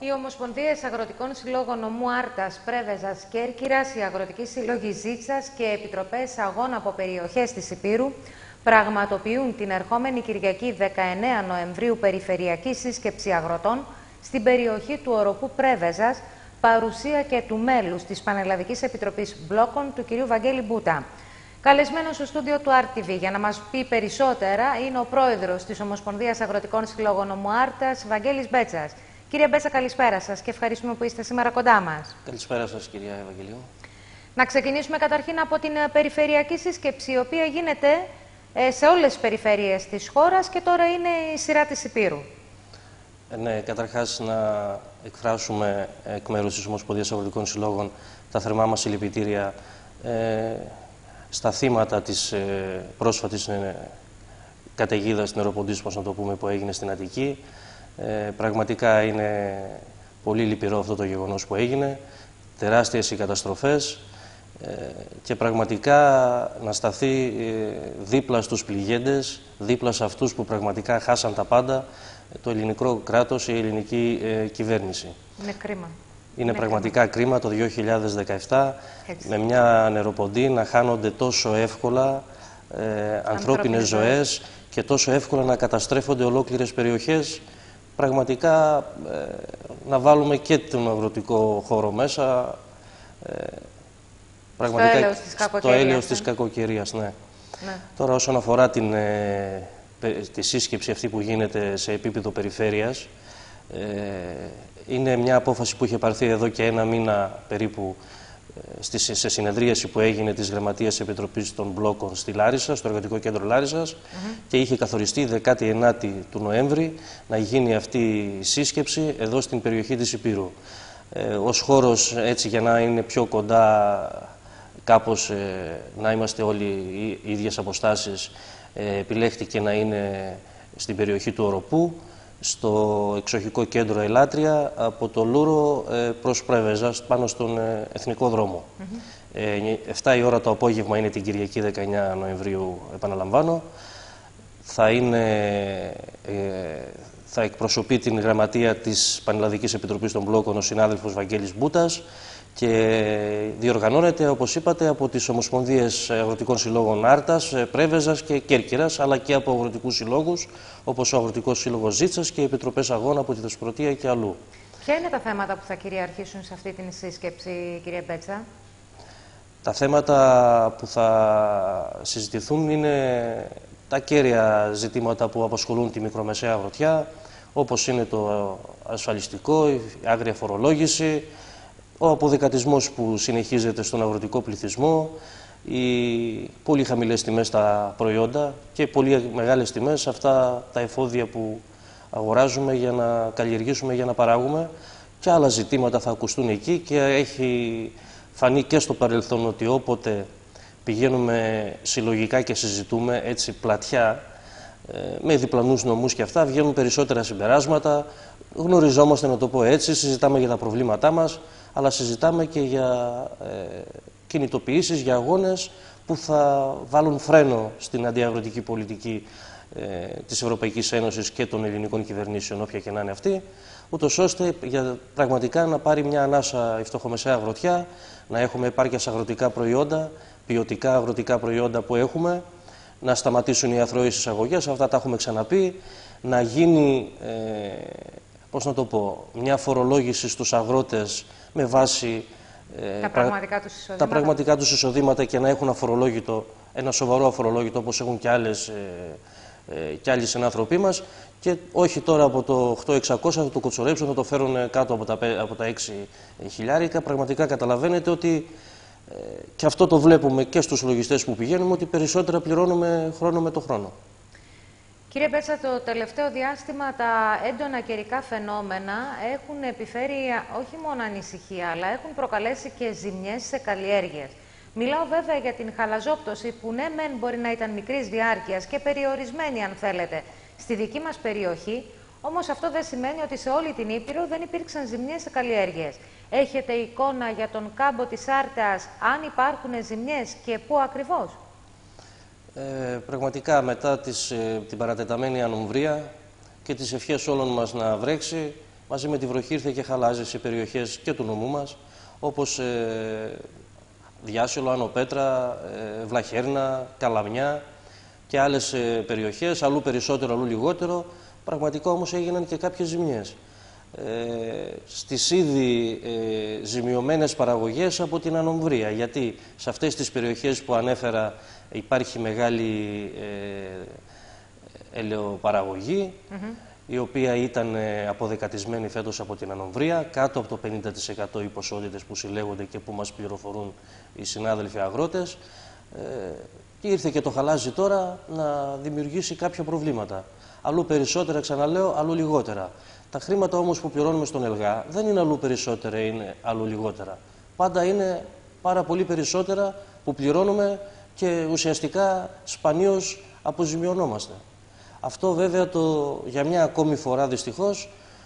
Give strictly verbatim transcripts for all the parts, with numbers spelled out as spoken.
Οι Ομοσπονδίες Αγροτικών Συλλόγων Νομού Άρτας, Πρέβεζας, Κέρκυρας, οι Αγροτικοί Σύλλογοι Ζήτσας και Επιτροπές Αγών από περιοχές της Ηπείρου πραγματοποιούν την ερχόμενη Κυριακή δεκαεννέα Νοεμβρίου περιφερειακή σύσκεψη αγροτών στην περιοχή του οροπού Πρέβεζας, παρουσία και του μέλους της Πανελλαδικής Επιτροπής Μπλόκων του κ. Βαγγέλη Μπούτα. Καλεσμένος στο στούντιο του αρ τι βι για να μας πει περισσότερα είναι ο πρόεδρος της Ομοσπονδίας Αγροτικών Συλλόγων Νομού Άρτας, Βαγγέλης Μπέτσας. Κύριε Μπέτσα, καλησπέρα σας και ευχαριστούμε που είστε σήμερα κοντά μας. Καλησπέρα σας, κυρία Ευαγγελίου. Να ξεκινήσουμε καταρχήν από την περιφερειακή σύσκεψη, η οποία γίνεται σε όλες τις περιφέρειες της χώρας και τώρα είναι η σειρά της Ηπείρου. Ε, ναι, καταρχάς να εκφράσουμε εκ μέρους της Ομοσπονδίας Αγροτικών Συλλόγων τα θερμά μας συλληπιτήρια ε, στα θύματα της ε, πρόσφατης ε, καταιγίδας νεροποντίσμος, να το πούμε, που έγινε στην Αττική. Ε, πραγματικά είναι πολύ λυπηρό αυτό το γεγονός που έγινε, τεράστιες οι καταστροφές ε, και πραγματικά να σταθεί ε, δίπλα στους πληγέντες, δίπλα σε αυτούς που πραγματικά χάσαν τα πάντα, το ελληνικό κράτος, η ελληνική ε, κυβέρνηση. Είναι κρίμα. Είναι, είναι πραγματικά κρίμα. κρίμα το δύο χιλιάδες δεκαεπτά Έτσι. με μια νεροποντή να χάνονται τόσο εύκολα ε, ανθρώπινες ζωές και τόσο εύκολα να καταστρέφονται ολόκληρες περιοχές. Πραγματικά ε, να βάλουμε και τον αγροτικό χώρο μέσα, ε, πραγματικά στο έλεος της κακοκαιρίας. Το έλεος της κακοκαιρίας, ναι. ναι. Τώρα όσον αφορά την, ε, τη σύσκεψη αυτή που γίνεται σε επίπεδο περιφέρειας, ε, είναι μια απόφαση που είχε πάρθει εδώ και ένα μήνα περίπου ε, σε συνεδρίαση που έγινε της Γραμματείας Επιτροπής των Μπλόκων στη Λάρισα, στο Εργατικό Κέντρο Λάρισας, mm-hmm. και είχε καθοριστεί δεκάτη ενάτη του Νοέμβρη να γίνει αυτή η σύσκεψη εδώ στην περιοχή της Ηπείρου. Ε, ως χώρος, έτσι, για να είναι πιο κοντά, κάπως ε, να είμαστε όλοι οι ίδιες αποστάσεις, ε, επιλέχθηκε να είναι στην περιοχή του Οροπού, στο εξοχικό κέντρο Ελάτρια, από το Λούρο ε, προς Πρέβεζα, πάνω στον ε, εθνικό δρόμο. Mm-hmm. ε, εφτά η ώρα το απόγευμα είναι την Κυριακή δεκαεννέα Νοεμβρίου, επαναλαμβάνω. Θα, είναι, ε, θα εκπροσωπεί την γραμματεία της Πανελλαδικής Επιτροπής των Μπλόκων ο συνάδελφος Βαγγέλης Μπούτας και διοργανώνεται, όπως είπατε, από τις Ομοσπονδίες Αγροτικών Συλλόγων Άρτας, Πρέβεζας και Κέρκυρας, αλλά και από αγροτικούς συλλόγους, όπως ο Αγροτικός Σύλλογος Ζήτσας και οι Επιτροπές Αγών από τη Δεσποτεία και αλλού. Ποια είναι τα θέματα που θα κυριαρχήσουν σε αυτή την σύσκεψη, κύριε Μπέτσα? Τα θέματα που θα συζητηθούν είναι τα κέρια ζητήματα που απασχολούν τη μικρομεσαία αγροτιά, όπως είναι το ασφαλιστικό, η άγρια φορολόγηση, ο αποδεκατισμός που συνεχίζεται στον αγροτικό πληθυσμό, οι πολύ χαμηλές τιμές στα προϊόντα και πολύ μεγάλες τιμές σε αυτά τα εφόδια που αγοράζουμε για να καλλιεργήσουμε, για να παράγουμε, και άλλα ζητήματα θα ακουστούν εκεί. Και έχει φανεί και στο παρελθόν ότι όποτε πηγαίνουμε συλλογικά και συζητούμε έτσι πλατιά, με διπλανούς νομούς και αυτά, βγαίνουν περισσότερα συμπεράσματα, γνωριζόμαστε, να το πω έτσι, συζητάμε για τα προβλήματά μας, αλλά συζητάμε και για ε, κινητοποιήσεις, για αγώνες που θα βάλουν φρένο στην αντιαγροτική πολιτική ε, της Ευρωπαϊκής Ένωσης και των ελληνικών κυβερνήσεων, όποια και να είναι αυτή, ούτως ώστε για πραγματικά να πάρει μια ανάσα η φτωχομεσαία αγροτιά, να έχουμε επάρκεια σε αγροτικά προϊόντα, ποιοτικά αγροτικά προϊόντα που έχουμε, να σταματήσουν οι αθρώες εισαγωγές, αυτά τα έχουμε ξαναπεί, να γίνει, ε, πώς να το πω, μια φορολόγηση στους αγρότες με βάση τα, πρα... πραγματικά τους τα πραγματικά τους εισοδήματα και να έχουν αφορολόγητο, ένα σοβαρό αφορολόγητο, όπως έχουν και, άλλες, ε, ε, και άλλοι συνάνθρωποι μας, και όχι τώρα από το οκτώ χιλιάδες εξακόσια θα το κοτσορέψουν, θα το φέρουν κάτω από τα, από τα έξι χιλιάρικα. Πραγματικά καταλαβαίνετε ότι ε, και αυτό το βλέπουμε και στους λογιστές που πηγαίνουμε, ότι περισσότερα πληρώνουμε χρόνο με το χρόνο. Κύριε Μπέτσα, το τελευταίο διάστημα τα έντονα καιρικά φαινόμενα έχουν επιφέρει όχι μόνο ανησυχία, αλλά έχουν προκαλέσει και ζημιές σε καλλιέργειες. Μιλάω βέβαια για την χαλαζόπτωση που ναι μεν μπορεί να ήταν μικρής διάρκειας και περιορισμένη, αν θέλετε, στη δική μας περιοχή, όμως αυτό δεν σημαίνει ότι σε όλη την Ήπειρο δεν υπήρξαν ζημιές σε καλλιέργειες. Έχετε εικόνα για τον κάμπο της Άρτας, αν υπάρχουν ζημιές και πού ακριβώς? Ε, πραγματικά μετά τις, ε, την παρατεταμένη ανομβρία και τις ευχές όλων μας να βρέξει, μαζί με τη βροχή ήρθε και χαλάζει σε περιοχές και του νομού μας, όπως ε, Διάσυλο, Άνω Πέτρα, ε, Βλαχέρνα, Καλαμιά και άλλες ε, περιοχές, αλλού περισσότερο, αλλού λιγότερο. Πραγματικά όμως έγιναν και κάποιες ζημιές. Ε, στις ήδη ε, ζημιωμένες παραγωγές από την ανομβρία, γιατί σε αυτές τις περιοχές που ανέφερα υπάρχει μεγάλη ε, ελαιοπαραγωγή, mm-hmm. η οποία ήταν ε, αποδεκατισμένη φέτος από την ανομβρία, κάτω από το πενήντα τοις εκατό οι ποσότητες που συλλέγονται και που μας πληροφορούν οι συνάδελφοι αγρότες, ε, και ήρθε και το χαλάζι τώρα να δημιουργήσει κάποια προβλήματα. Αλλού περισσότερα, ξαναλέω, αλλού λιγότερα. Τα χρήματα όμως που πληρώνουμε στον ΕΛΓΑ δεν είναι αλλού περισσότερα, είναι αλλού λιγότερα. Πάντα είναι πάρα πολύ περισσότερα που πληρώνουμε και ουσιαστικά σπανίως αποζημιωνόμαστε. Αυτό βέβαια το, για μια ακόμη φορά δυστυχώς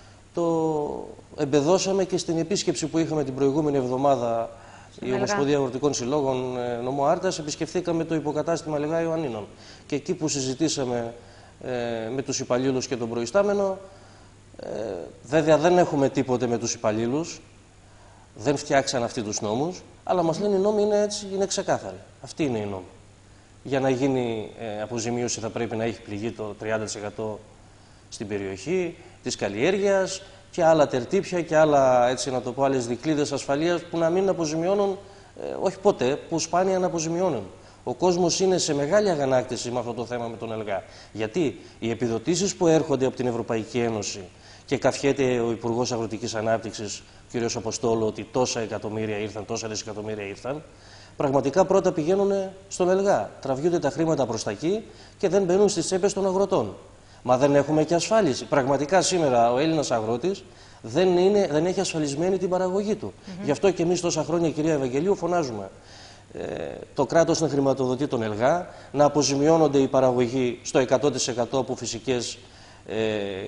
το εμπεδώσαμε και στην επίσκεψη που είχαμε την προηγούμενη εβδομάδα η Ομοσπονδία Αγροτικών Συλλόγων ε, νομό Άρτας. Επισκεφθήκαμε το υποκατάστημα ΕΛΓΑ Ιωαννίνων και εκεί που συζητήσαμε ε, με τους υπαλλήλους και τον προϊστάμενο, ε, βέβαια δεν έχουμε τίποτε με τους υπαλλήλους, δεν φτιάξαν αυτοί τους νόμους, αλλά μας λένε οι νόμοι είναι έτσι, είναι ξεκάθαροι. Αυτή είναι η νόμη. Για να γίνει ε, αποζημίωση θα πρέπει να έχει πληγεί το τριάντα τοις εκατό στην περιοχή της καλλιέργειας και άλλα τερτύπια και άλλα, έτσι να το πω, άλλες δικλείδες ασφαλείας που να μην αποζημιώνουν, ε, όχι ποτέ, που σπάνια να αποζημιώνουν. Ο κόσμος είναι σε μεγάλη αγανάκτηση με αυτό το θέμα με τον ΕΛΓΑ. Γιατί οι επιδοτήσεις που έρχονται από την Ευρωπαϊκή Ένωση και καφιέται ο Υπουργός Αγροτικής Ανάπτυξης, κ. Αποστόλου, ότι τόσα εκατομμύρια ήρθαν, τόσα δισεκατομμύρια ήρθαν, πραγματικά πρώτα πηγαίνουν στον ΕΛΓΑ. Τραβιούνται τα χρήματα προς τα εκεί και δεν μπαίνουν στις τσέπες των αγροτών. Μα δεν έχουμε και ασφάλιση. Πραγματικά σήμερα ο Έλληνας αγρότης δεν, είναι, δεν έχει ασφαλισμένη την παραγωγή του. Mm-hmm. Γι' αυτό και εμείς τόσα χρόνια, κυρία Ευαγγελίου, φωνάζουμε ε, το κράτος να χρηματοδοτεί τον ΕΛΓΑ, να αποζημιώνονται οι παραγωγοί στο εκατό τοις εκατό από φυσικές ε,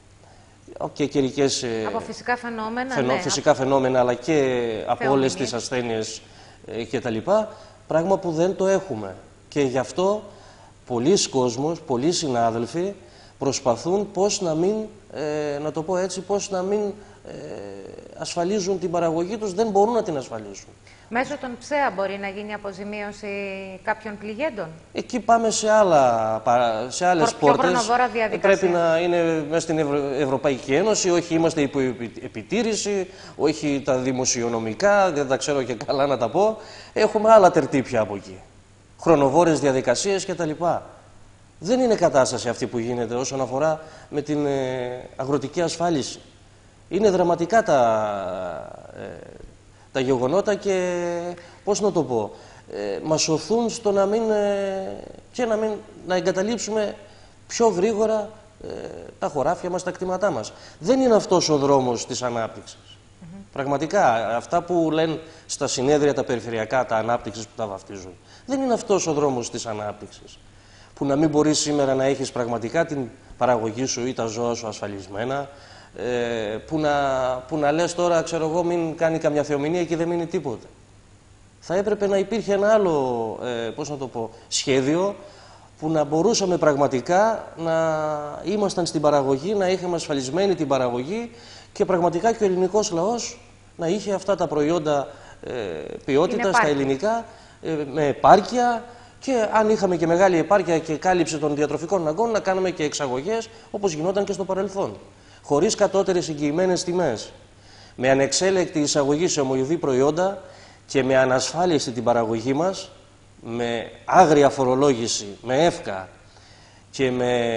και καιρικές ε, από φυσικά φαινόμενα, φαινό, ναι, φυσικά από... φαινόμενα, αλλά και από όλες τις ασθένειες ε, και τα λοιπά, πράγμα που δεν το έχουμε. Και γι' αυτό πολλοί κόσμος, πολλοί συνάδελφοι προσπαθούν πώς να μην, ε, να το πω έτσι, πώς να μην ε, ασφαλίζουν την παραγωγή τους, δεν μπορούν να την ασφαλίσουν. Μέσω των ΨΕΑ μπορεί να γίνει αποζημίωση κάποιων πληγέντων. Εκεί πάμε σε, άλλα, σε άλλες Προ, πόρτες. Πρέπει να είναι μέσα στην Ευρω... Ευρωπαϊκή Ένωση, όχι είμαστε υπό επιτήρηση, όχι τα δημοσιονομικά, δεν τα ξέρω και καλά να τα πω. Έχουμε άλλα τερτύπια από εκεί. Χρονοβόρες διαδικασίες κτλ. Δεν είναι κατάσταση αυτή που γίνεται όσον αφορά με την ε, αγροτική ασφάλιση. Είναι δραματικά τα, ε, τα γεγονότα και, πώς να το πω, ε, μας σωθούν στο να μην, ε, και να, μην, να εγκαταλείψουμε πιο γρήγορα ε, τα χωράφια μας, τα κτήματά μας. Δεν είναι αυτός ο δρόμος της ανάπτυξης. Mm-hmm. Πραγματικά, αυτά που λένε στα συνέδρια τα περιφερειακά, τα ανάπτυξης που τα βαφτίζουν, δεν είναι αυτός ο δρόμος της ανάπτυξης. Που να μην μπορείς σήμερα να έχεις πραγματικά την παραγωγή σου ή τα ζώα σου ασφαλισμένα, ε, που, να, που να λες τώρα, ξέρω εγώ, μην κάνει καμιά θεομηνία και δεν μείνει τίποτε. Θα έπρεπε να υπήρχε ένα άλλο, ε, πώς να το πω, σχέδιο που να μπορούσαμε πραγματικά να ήμασταν στην παραγωγή, να είχαμε ασφαλισμένη την παραγωγή και πραγματικά και ο ελληνικός λαός να είχε αυτά τα προϊόντα ε, ποιότητας, τα ελληνικά, ε, με επάρκεια. Και αν είχαμε και μεγάλη επάρκεια και κάλυψη των διατροφικών αναγκών, να κάνουμε και εξαγωγές όπως γινόταν και στο παρελθόν. Χωρίς κατώτερες εγγυημένες τιμές, με ανεξέλεκτη εισαγωγή σε ομοιοδή προϊόντα και με ανασφάλιση την παραγωγή μας, με άγρια φορολόγηση, με εύκα και με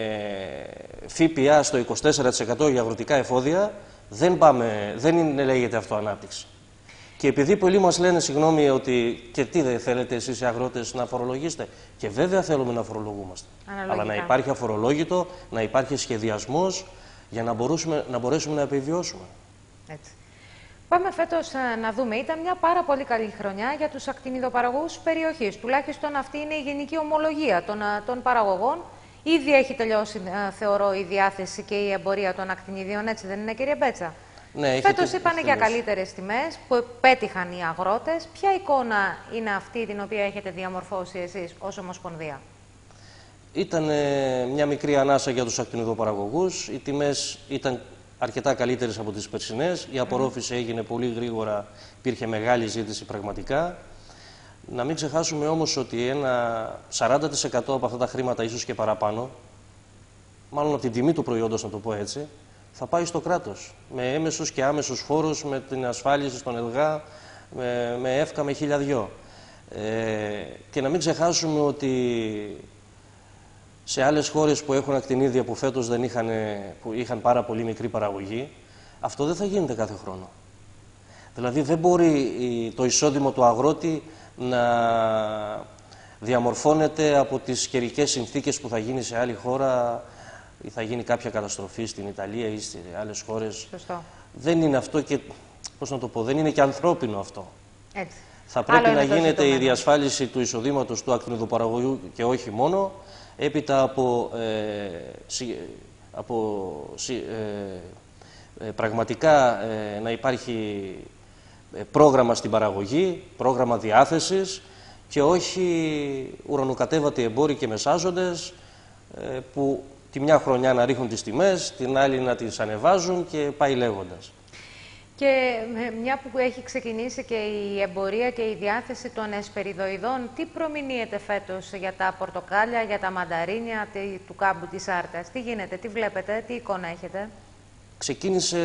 ε, ΦΠΑ στο είκοσι τέσσερα τοις εκατό για αγροτικά εφόδια, δεν, πάμε, δεν είναι, λέγεται αυτό ανάπτυξη. Και επειδή πολλοί μας λένε, συγγνώμη, ότι και τι δεν θέλετε εσείς οι αγρότες να φορολογήσετε. Και βέβαια θέλουμε να φορολογούμαστε. Αναλογικά. Αλλά να υπάρχει αφορολόγητο, να υπάρχει σχεδιασμός για να μπορέσουμε να, μπορέσουμε να επιβιώσουμε. Έτσι. Πάμε φέτος να δούμε. Ήταν μια πάρα πολύ καλή χρονιά για τους ακτινιδοπαραγωγούς περιοχής. Τουλάχιστον αυτή είναι η γενική ομολογία των, των παραγωγών. Ήδη έχει τελειώσει, θεωρώ, η διάθεση και η εμπορία των ακτινιδίων, έτσι δεν είναι, κύριε Μπέτσα? Ναι, φέτος είπανε για καλύτερες τιμές που πέτυχαν οι αγρότες. Ποια εικόνα είναι αυτή την οποία έχετε διαμορφώσει εσείς ως Ομοσπονδία? Ήταν ε, μια μικρή ανάσα για τους ακτινιδοπαραγωγούς. Οι τιμές ήταν αρκετά καλύτερες από τις περσινές. Η απορρόφηση mm. έγινε πολύ γρήγορα, υπήρχε μεγάλη ζήτηση πραγματικά. Να μην ξεχάσουμε όμως ότι ένα σαράντα τοις εκατό από αυτά τα χρήματα, ίσως και παραπάνω, μάλλον από την τιμή του προϊόντος, να το πω έτσι, θα πάει στο κράτος. Με έμεσους και άμεσους φόρους, με την ασφάλιση στον ΕΛΓΑ, με, με ΕΦΚΑ, με χιλιαδιό. Ε, και να μην ξεχάσουμε ότι σε άλλες χώρες που έχουν ακτινίδια που φέτος δεν είχαν, που είχαν πάρα πολύ μικρή παραγωγή, αυτό δεν θα γίνεται κάθε χρόνο. Δηλαδή δεν μπορεί το εισόδημα του αγρότη να διαμορφώνεται από τις καιρικές συνθήκες που θα γίνει σε άλλη χώρα ή θα γίνει κάποια καταστροφή στην Ιταλία ή σε άλλες χώρες. Σωστό. Δεν είναι αυτό και, πώς να το πω, δεν είναι και ανθρώπινο αυτό. Έτσι. Θα πρέπει να γίνεται η διασφάλιση του εισοδήματος του ακτινιδοπαραγωγού και όχι μόνο, έπειτα από, ε, από ε, ε, πραγματικά ε, να υπάρχει πρόγραμμα στην παραγωγή, πρόγραμμα διάθεσης και όχι ουρανοκατέβατοι εμπόροι και μεσάζοντες ε, που τη μια χρονιά να ρίχνουν τις τιμές, την άλλη να τις ανεβάζουν και πάει λέγοντας. Και μια που έχει ξεκινήσει και η εμπορία και η διάθεση των εσπεριδοειδών, τι προμηνύεται φέτος για τα πορτοκάλια, για τα μανταρίνια του κάμπου της Άρτας? Τι γίνεται, τι βλέπετε, τι εικόνα έχετε? Ξεκίνησε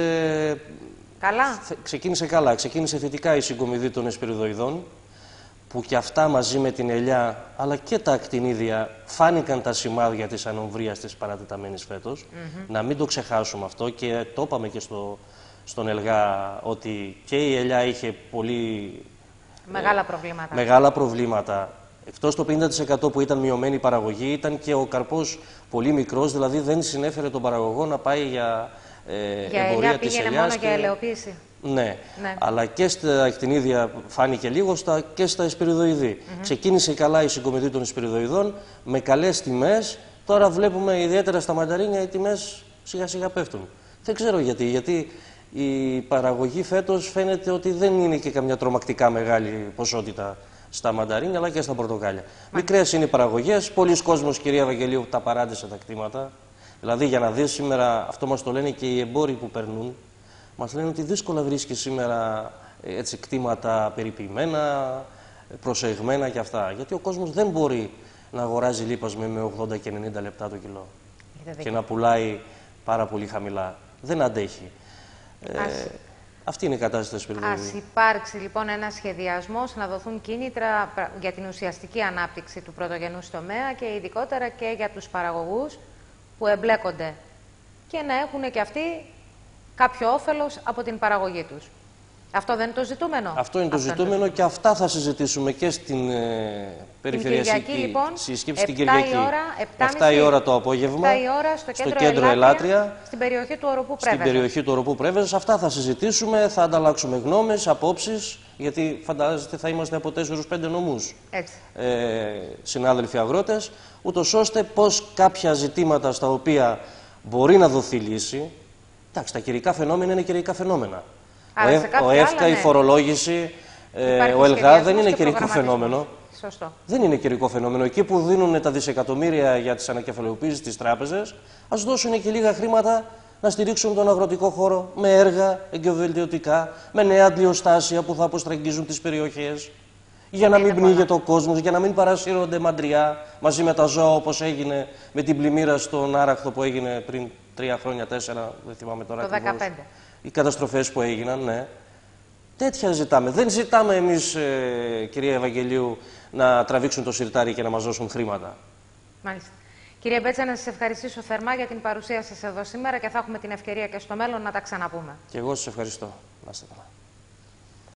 καλά. Ξεκίνησε καλά. Ξεκίνησε θετικά η συγκομιδή των εσπεριδοειδών, που και αυτά μαζί με την ελιά, αλλά και τα ακτινίδια, φάνηκαν τα σημάδια της ανομβρίας της παρατεταμένης φέτος. Mm-hmm. Να μην το ξεχάσουμε αυτό και το είπαμε και στο... στον ΕΛΓΑ ότι και η ελιά είχε πολύ μεγάλα ε, προβλήματα. Μεγάλα προβλήματα. Εκτός το πενήντα τοις εκατό που ήταν μειωμένη η παραγωγή, ήταν και ο καρπός πολύ μικρός, δηλαδή δεν συνέφερε τον παραγωγό να πάει για, ε, για εμπορία ελιά, της ελιάς. ελιάς. Μόνο και... για ελαιοποίηση. Ναι. ναι, αλλά και στα ακτινίδια φάνηκε λίγο στα, και στα εσπεριδοειδή. Mm-hmm. Ξεκίνησε καλά η συγκομιδή των εσπεριδοειδών με καλές τιμές. Τώρα βλέπουμε ιδιαίτερα στα μανταρίνια οι τιμές σιγά σιγά πέφτουν. Δεν ξέρω γιατί, γιατί η παραγωγή φέτος φαίνεται ότι δεν είναι και καμιά τρομακτικά μεγάλη ποσότητα στα μανταρίνια αλλά και στα πορτοκάλια. Μικρές είναι οι παραγωγές, πολλοί κόσμος, κυρία Βαγγελίου, τα παράτησε τα κτήματα. Δηλαδή για να δεις σήμερα, αυτό μας το λένε και οι εμπόροι που περνούν, μας λένε ότι δύσκολα βρίσκει σήμερα έτσι, κτήματα περιποιημένα, προσεγμένα και αυτά. Γιατί ο κόσμος δεν μπορεί να αγοράζει λίπασμα με ογδόντα και ενενήντα λεπτά το κιλό και να πουλάει πάρα πολύ χαμηλά. Δεν αντέχει. Ας... Ε, αυτή είναι η κατάσταση της περιοχής. Ας υπάρξει λοιπόν ένα σχεδιασμός να δοθούν κίνητρα για την ουσιαστική ανάπτυξη του πρωτογενούς τομέα και ειδικότερα και για τους παραγωγούς που εμπλέκονται και να έχουν και αυτοί κάποιο όφελος από την παραγωγή τους. Αυτό δεν είναι το ζητούμενο. Αυτό είναι το Αυτό ζητούμενο είναι το και αυτά θα συζητήσουμε και στην ε, περιφερειακή λοιπόν, συσκέψη την Κυριακή. επτά η ώρα το απόγευμα, επτά η ώρα στο κέντρο, στο κέντρο Ελάτρια, Ελάτρια, στην περιοχή του Οροπού Πρέβεζας. Στην περιοχή του Οροπού Πρέβεζας. Αυτά θα συζητήσουμε, θα ανταλλάξουμε γνώμες, απόψεις, γιατί φαντάζεστε θα είμαστε από τέσσερις πέντε νομούς ε, συνάδελφοι αγρότες, ούτως ώστε πως κάποια ζητήματα στα οποία μπορεί να δοθεί λύση. Εντάξει, τα καιρικά φαινόμενα είναι καιρικά φαινόμενα. Ο, ο ΕΦΚΑ, η φορολόγηση, ε, ο ΕΛΓΑ δεν είναι καιρικό φαινόμενο. Σωστό. Δεν είναι καιρικό φαινόμενο. Εκεί που δίνουν τα δισεκατομμύρια για τις ανακεφαλαιοποίησεις στις τράπεζες, ας δώσουν και λίγα χρήματα να στηρίξουν τον αγροτικό χώρο με έργα εγκυοβελτιωτικά, με νέα αντλιοστάσια που θα αποστραγγίζουν τις περιοχές, για να μην πνίγεται ο κόσμος, για να μην παρασύρονται μαντριά μαζί με τα ζώα όπως έγινε με την πλημμύρα στον Άραχθο που έγινε πριν τρία χρόνια, τέσσερα, δεν θυμάμαι τώρα. Το δύο χιλιάδες δεκαπέντε. Οι καταστροφές που έγιναν, ναι. Τέτοια ζητάμε. Δεν ζητάμε εμείς, ε, κυρία Ευαγγελίου, να τραβήξουν το σιρτάρι και να μας δώσουν χρήματα. Μάλιστα. Κυρία Μπέτσα, να σας ευχαριστήσω θερμά για την παρουσία σας εδώ σήμερα και θα έχουμε την ευκαιρία και στο μέλλον να τα ξαναπούμε. Και εγώ σας ευχαριστώ. Να είστε καλά.